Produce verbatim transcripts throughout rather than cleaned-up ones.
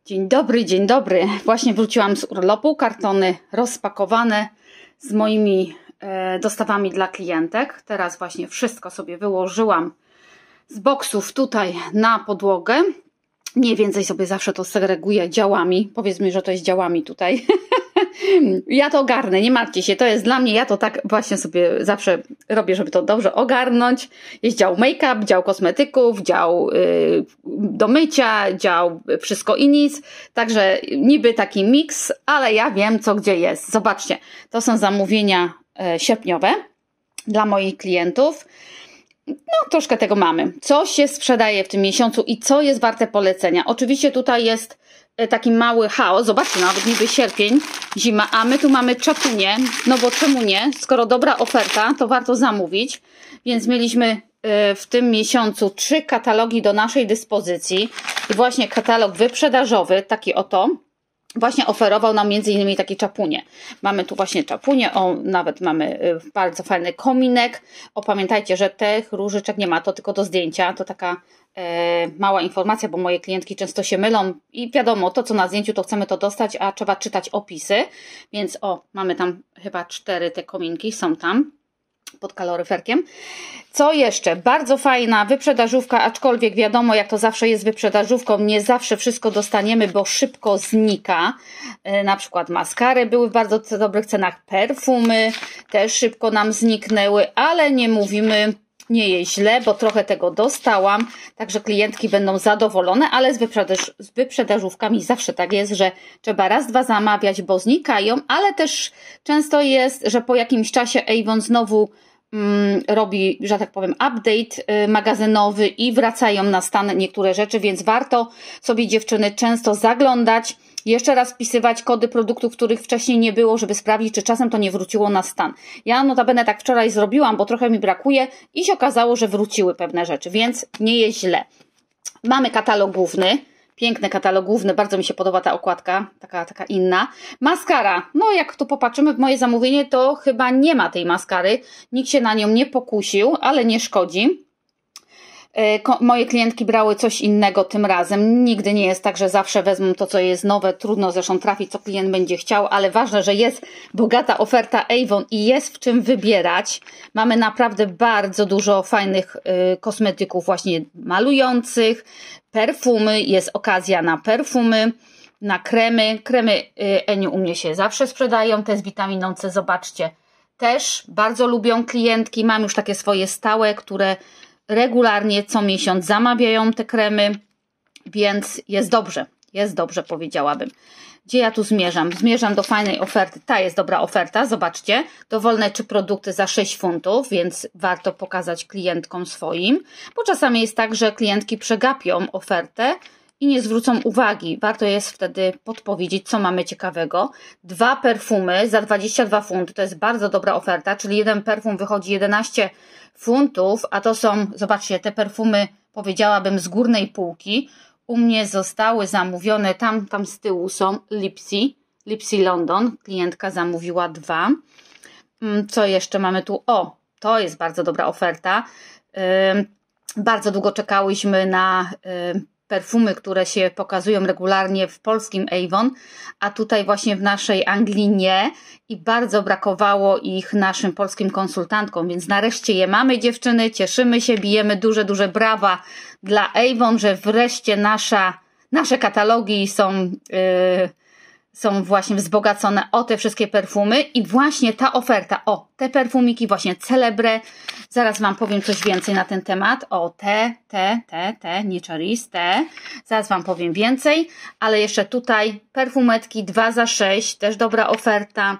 Dzień dobry, dzień dobry. Właśnie wróciłam z urlopu, kartony rozpakowane z moimi e, dostawami dla klientek. Teraz właśnie wszystko sobie wyłożyłam z boksów tutaj na podłogę. Mniej więcej sobie zawsze to segreguję działami. Powiedz mi, że to jest działami tutaj. Ja to ogarnę, nie martwcie się, to jest dla mnie, ja to tak właśnie sobie zawsze robię, żeby to dobrze ogarnąć. Jest dział make-up, dział kosmetyków, dział yy, do mycia, dział wszystko i nic. Także niby taki miks, ale ja wiem, co gdzie jest. Zobaczcie, to są zamówienia yy, sierpniowe dla moich klientów. No, troszkę tego mamy. Co się sprzedaje w tym miesiącu i co jest warte polecenia? Oczywiście tutaj jest taki mały chaos. Zobaczcie, nawet niby sierpień, zima, a my tu mamy czapunię. No bo czemu nie? Skoro dobra oferta, to warto zamówić. Więc mieliśmy w tym miesiącu trzy katalogi do naszej dyspozycji. I właśnie katalog wyprzedażowy, taki oto, właśnie oferował nam między innymi takie czapunie. Mamy tu właśnie czapunię, o, nawet mamy bardzo fajny kominek. O, pamiętajcie, że tych różyczek nie ma, to tylko do zdjęcia. To taka e, mała informacja, bo moje klientki często się mylą i wiadomo, to co na zdjęciu to chcemy to dostać, a trzeba czytać opisy. Więc o, mamy tam chyba cztery te kominki, są tam pod kaloryferkiem. Co jeszcze? Bardzo fajna wyprzedażówka, aczkolwiek wiadomo, jak to zawsze jest z wyprzedażówką, nie zawsze wszystko dostaniemy, bo szybko znika. Yy, na przykład maskary były w bardzo dobrych cenach, perfumy też szybko nam zniknęły, ale nie mówimy, nie jest źle, bo trochę tego dostałam, także klientki będą zadowolone, ale z, wyprzedaż, z wyprzedażówkami zawsze tak jest, że trzeba raz, dwa zamawiać, bo znikają, ale też często jest, że po jakimś czasie Avon znowu mm, robi, że tak powiem, update y, magazynowy i wracają na stan niektóre rzeczy, więc warto sobie, dziewczyny, często zaglądać, jeszcze raz wpisywać kody produktów, których wcześniej nie było, żeby sprawdzić, czy czasem to nie wróciło na stan. Ja notabene tak wczoraj zrobiłam, bo trochę mi brakuje i się okazało, że wróciły pewne rzeczy, więc nie jest źle. Mamy katalog główny, piękny katalog główny, bardzo mi się podoba ta okładka, taka, taka inna. Maskara, no jak tu popatrzymy w moje zamówienie, to chyba nie ma tej maskary, nikt się na nią nie pokusił, ale nie szkodzi. Moje klientki brały coś innego tym razem. Nigdy nie jest tak, że zawsze wezmą to, co jest nowe. Trudno zresztą trafić, co klient będzie chciał, ale ważne, że jest bogata oferta Avon i jest w czym wybierać. Mamy naprawdę bardzo dużo fajnych y, kosmetyków właśnie malujących, perfumy, jest okazja na perfumy, na kremy. Kremy y, Eniu u mnie się zawsze sprzedają, te z witaminą C, zobaczcie. Też bardzo lubią klientki. Mam już takie swoje stałe, które regularnie co miesiąc zamawiają te kremy, więc jest dobrze, jest dobrze, powiedziałabym. Gdzie ja tu zmierzam? Zmierzam do fajnej oferty. Ta jest dobra oferta, zobaczcie. Dowolne trzy produkty za sześć funtów, więc warto pokazać klientkom swoim, bo czasami jest tak, że klientki przegapią ofertę i nie zwrócą uwagi. Warto jest wtedy podpowiedzieć, co mamy ciekawego. Dwa perfumy za dwadzieścia dwa funty, to jest bardzo dobra oferta, czyli jeden perfum wychodzi jedenaście funtów, a to są, zobaczcie, te perfumy, powiedziałabym, z górnej półki. U mnie zostały zamówione, tam, tam z tyłu są Lipsy, Lipsy London, klientka zamówiła dwa. Co jeszcze mamy tu? O, to jest bardzo dobra oferta. Yy, bardzo długo czekałyśmy na yy, perfumy, które się pokazują regularnie w polskim Avon, a tutaj właśnie w naszej Anglii nie i bardzo brakowało ich naszym polskim konsultantkom, więc nareszcie je mamy, dziewczyny, cieszymy się, bijemy duże, duże brawa dla Avon, że wreszcie nasza, nasze katalogi są, yy, są właśnie wzbogacone o te wszystkie perfumy i właśnie ta oferta, o, te perfumiki właśnie Celebre, zaraz Wam powiem coś więcej na ten temat, o, te, te, te, te, nie Charis, te, zaraz Wam powiem więcej, ale jeszcze tutaj perfumetki dwa za sześć, też dobra oferta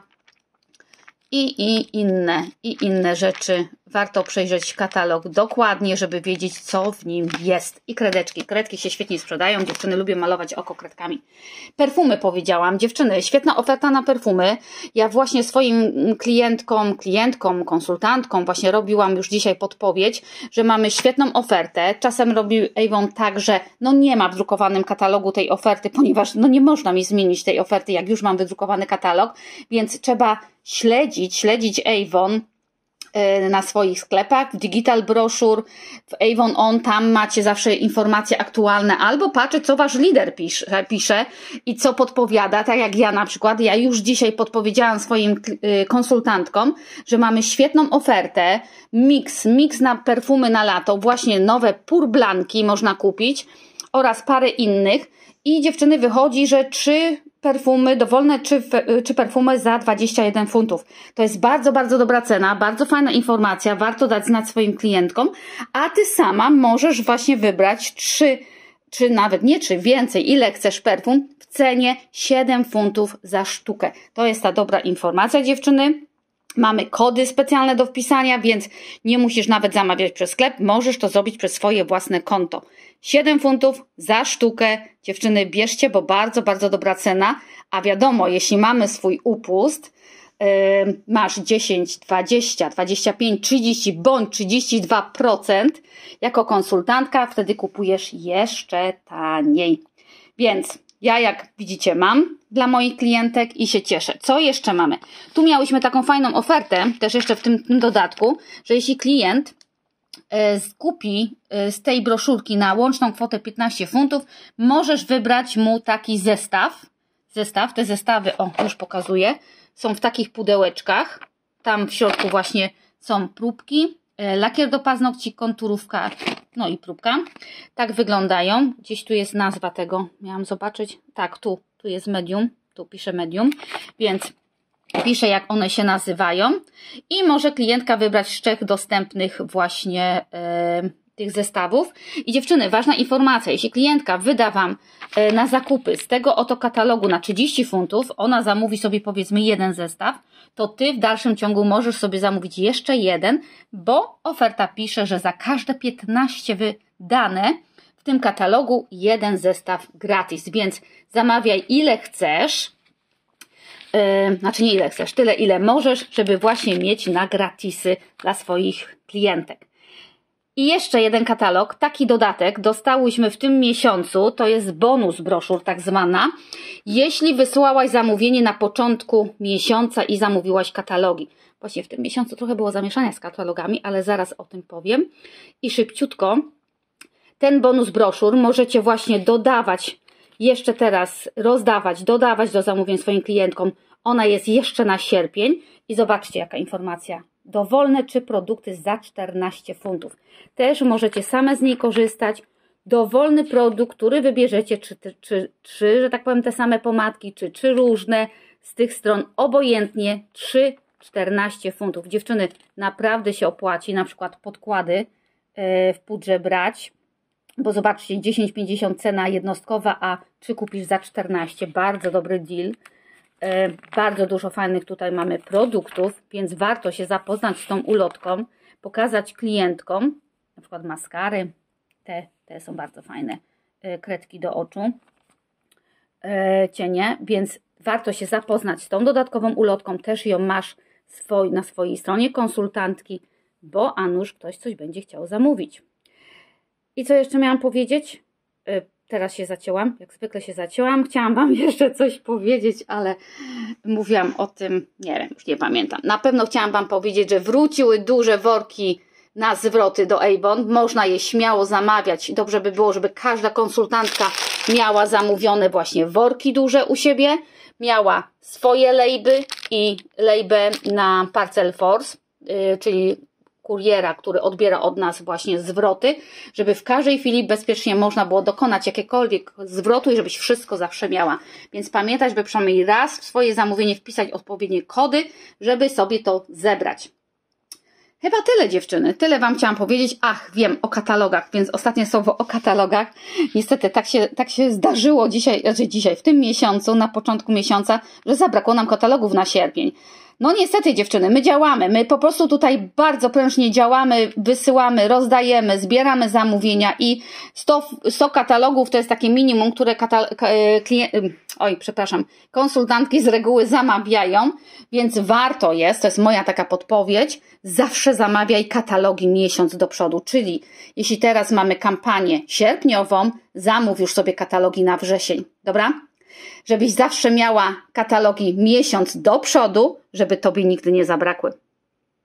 i, i inne, i inne rzeczy. Warto przejrzeć katalog dokładnie, żeby wiedzieć, co w nim jest. I kredeczki. Kredki się świetnie sprzedają. Dziewczyny lubią malować oko kredkami. Perfumy powiedziałam. Dziewczyny, świetna oferta na perfumy. Ja właśnie swoim klientkom, klientkom, konsultantkom właśnie robiłam już dzisiaj podpowiedź, że mamy świetną ofertę. Czasem robi Avon tak, że no nie ma w drukowanym katalogu tej oferty, ponieważ no nie można mi zmienić tej oferty, jak już mam wydrukowany katalog, więc trzeba śledzić, śledzić Avon, na swoich sklepach, w Digital Brochure, w Avon On, tam macie zawsze informacje aktualne, albo patrzeć, co wasz lider pisze, pisze i co podpowiada, tak jak ja na przykład. Ja już dzisiaj podpowiedziałam swoim konsultantkom, że mamy świetną ofertę, mix, mix na perfumy na lato, właśnie nowe Pur Blanki można kupić oraz parę innych i dziewczyny wychodzi, że trzy perfumy, dowolne trzy, trzy perfumy za dwadzieścia jeden funtów. To jest bardzo, bardzo dobra cena, bardzo fajna informacja, warto dać znać swoim klientkom, a ty sama możesz właśnie wybrać trzy, czy nawet nie trzy, więcej, ile chcesz perfum w cenie siedem funtów za sztukę. To jest ta dobra informacja, dziewczyny. Mamy kody specjalne do wpisania, więc nie musisz nawet zamawiać przez sklep, możesz to zrobić przez swoje własne konto. siedem funtów za sztukę, dziewczyny, bierzcie, bo bardzo, bardzo dobra cena, a wiadomo, jeśli mamy swój upust, yy, masz dziesięć, dwadzieścia, dwadzieścia pięć, trzydzieści bądź trzydzieści dwa procent jako konsultantka, wtedy kupujesz jeszcze taniej. Więc ja, jak widzicie, mam dla moich klientek i się cieszę. Co jeszcze mamy? Tu miałyśmy taką fajną ofertę, też jeszcze w tym, tym dodatku, że jeśli klient e, skupi e, z tej broszurki na łączną kwotę piętnaście funtów, możesz wybrać mu taki zestaw. Zestaw, te zestawy, o, już pokazuję, są w takich pudełeczkach. Tam w środku właśnie są próbki, e, lakier do paznokci, konturówka, no i próbka. Tak wyglądają. Gdzieś tu jest nazwa tego. Miałam zobaczyć. Tak, tu, tu jest medium. Tu piszę medium. Więc piszę, jak one się nazywają. I może klientka wybrać z trzech dostępnych właśnie e, tych zestawów. I dziewczyny, ważna informacja. Jeśli klientka wyda Wam e, na zakupy z tego oto katalogu na trzydzieści funtów, ona zamówi sobie powiedzmy jeden zestaw, to Ty w dalszym ciągu możesz sobie zamówić jeszcze jeden, bo oferta pisze, że za każde piętnaście wydane w tym katalogu jeden zestaw gratis, więc zamawiaj ile chcesz, yy, znaczy nie ile chcesz, tyle ile możesz, żeby właśnie mieć na gratisy dla swoich klientek. I jeszcze jeden katalog, taki dodatek dostałyśmy w tym miesiącu, to jest bonus broszur tak zwana, jeśli wysłałaś zamówienie na początku miesiąca i zamówiłaś katalogi. Właśnie w tym miesiącu trochę było zamieszania z katalogami, ale zaraz o tym powiem. I szybciutko, ten bonus broszur możecie właśnie dodawać, jeszcze teraz rozdawać, dodawać do zamówień swoim klientkom. Ona jest jeszcze na sierpień i zobaczcie jaka informacja. Dowolne trzy produkty za czternaście funtów. Też możecie same z niej korzystać. Dowolny produkt, który wybierzecie, czy, czy, czy, że tak powiem, te same pomadki, czy trzy różne z tych stron, obojętnie, trzy, czternaście funtów. Dziewczyny, naprawdę się opłaci na przykład podkłady w pudrze brać, bo zobaczcie, dziesięć pięćdziesiąt cena jednostkowa, a trzy kupisz za czternaście. Bardzo dobry deal. Bardzo dużo fajnych tutaj mamy produktów, więc warto się zapoznać z tą ulotką, pokazać klientkom, na przykład maskary, te, te są bardzo fajne, kredki do oczu, cienie, więc warto się zapoznać z tą dodatkową ulotką, też ją masz swoj, na swojej stronie konsultantki, bo a nuż ktoś coś będzie chciał zamówić. I co jeszcze miałam powiedzieć? Teraz się zacięłam, jak zwykle się zacięłam. Chciałam Wam jeszcze coś powiedzieć, ale mówiłam o tym, nie wiem, już nie pamiętam. Na pewno chciałam Wam powiedzieć, że wróciły duże worki na zwroty do Avon. Można je śmiało zamawiać. Dobrze by było, żeby każda konsultantka miała zamówione właśnie worki duże u siebie. Miała swoje lejby i lejbę na Parcel Force, yy, czyli kuriera, który odbiera od nas właśnie zwroty, żeby w każdej chwili bezpiecznie można było dokonać jakiekolwiek zwrotu i żebyś wszystko zawsze miała. Więc pamiętaj, żeby przynajmniej raz w swoje zamówienie wpisać odpowiednie kody, żeby sobie to zebrać. Chyba tyle, dziewczyny. Tyle Wam chciałam powiedzieć. Ach, wiem, o katalogach, więc ostatnie słowo o katalogach. Niestety tak się, tak się zdarzyło dzisiaj, znaczy dzisiaj, w tym miesiącu, na początku miesiąca, że zabrakło nam katalogów na sierpień. No niestety, dziewczyny, my działamy, my po prostu tutaj bardzo prężnie działamy, wysyłamy, rozdajemy, zbieramy zamówienia i sto, sto katalogów to jest takie minimum, które klient, oj, przepraszam, konsultantki z reguły zamawiają, więc warto jest, to jest moja taka podpowiedź, zawsze zamawiaj katalogi miesiąc do przodu, czyli jeśli teraz mamy kampanię sierpniową, zamów już sobie katalogi na wrzesień, dobra? Żebyś zawsze miała katalogi miesiąc do przodu, żeby Tobie nigdy nie zabrakły.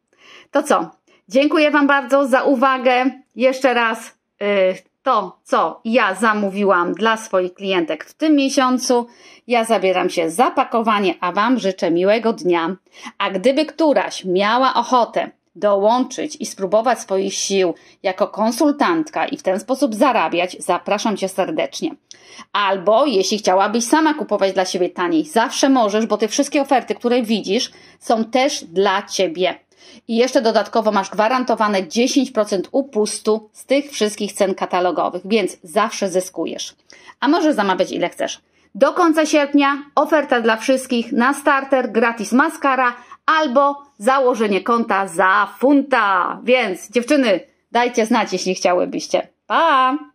To co? Dziękuję Wam bardzo za uwagę. Jeszcze raz yy, to, co ja zamówiłam dla swoich klientek w tym miesiącu. Ja zabieram się za pakowanie, a Wam życzę miłego dnia. A gdyby któraś miała ochotę dołączyć i spróbować swoich sił jako konsultantka i w ten sposób zarabiać, zapraszam Cię serdecznie. Albo jeśli chciałabyś sama kupować dla siebie taniej, zawsze możesz, bo te wszystkie oferty, które widzisz, są też dla Ciebie. I jeszcze dodatkowo masz gwarantowane dziesięć procent upustu z tych wszystkich cen katalogowych, więc zawsze zyskujesz. A możesz zamawiać ile chcesz. Do końca sierpnia oferta dla wszystkich na starter, gratis maskara albo założenie konta za funta. Więc dziewczyny, dajcie znać, jeśli chciałybyście. Pa!